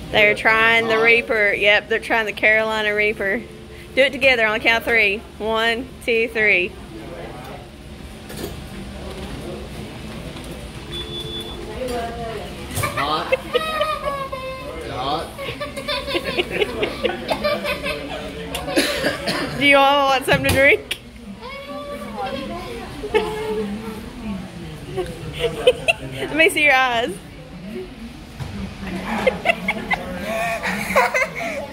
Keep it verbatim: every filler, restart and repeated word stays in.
They're trying the Reaper. Yep, they're trying the Carolina Reaper. Do it together on the count of three. One, two, three. Hot. Hot. Do you all want something to drink? Let me see your eyes.